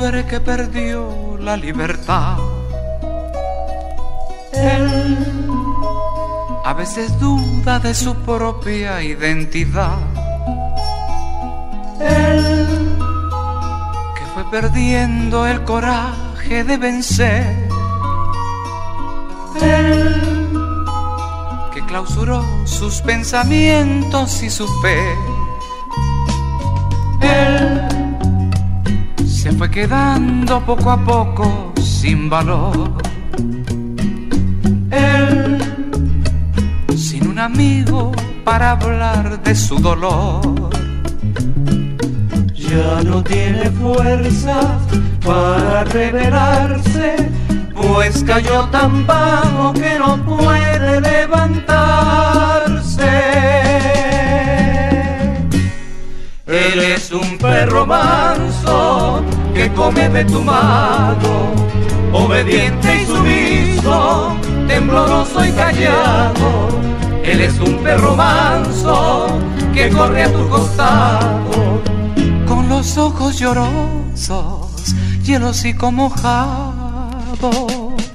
hombre que perdió la libertad. Él a veces duda de su propia identidad. Él que fue perdiendo el coraje de vencer. Él que clausuró sus pensamientos y su fe. Él se fue quedando poco a poco sin valor. Él sin un amigo para hablar de su dolor. Ya no tiene fuerzas para rebelarse, pues cayó tan bajo que no puede levantarse. Él es un perro manso que come de tu mano, obediente y sumiso, tembloroso y callado. Él es un perro manso que corre a tu costado, con los ojos llorosos y el hocico mojado.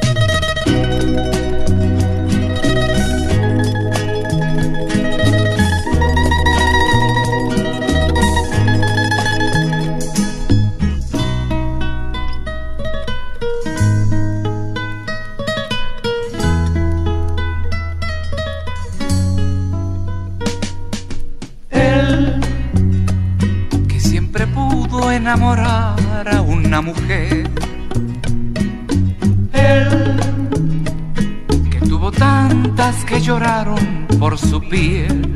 Enamorar a una mujer. Él que tuvo tantas que lloraron por su piel.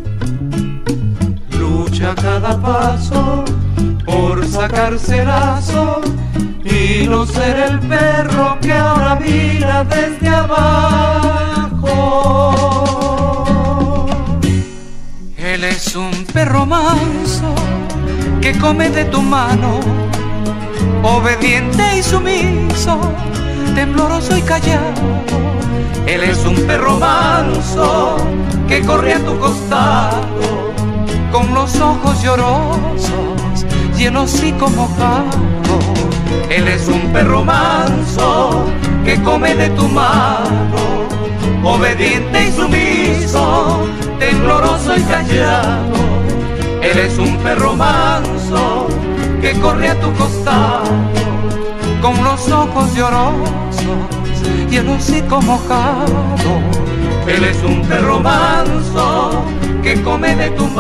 Lucha a cada paso por sacarse lazo y no ser el perro que ahora mira desde abajo. Él es un perro manso que come de tu mano, obediente y sumiso, tembloroso y callado. Él es un perro manso que corre a tu costado, con los ojos llorosos y el hocico mojado. Él es un perro manso que come de tu mano, obediente y sumiso, tembloroso y callado. Él es un perro manso que corre a tu costado, con los ojos llorosos y el hocico mojado. Él es un perro manso que come de tu